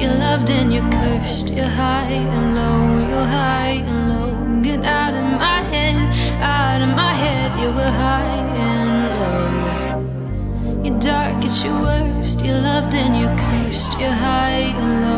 you loved and you cursed. You're high and low, you're high and low. Get out of my head, out of my head. You were high and low. You're dark at your worst, you loved and you cursed. You're high and low.